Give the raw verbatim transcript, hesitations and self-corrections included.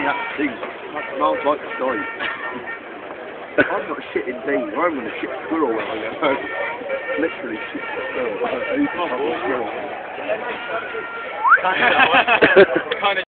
that thing. That smells like shite. I'm not shitting beans. I'm going to shit squirrel when I get home. Literally shit squirrel. I eat a squirrel. Kind of.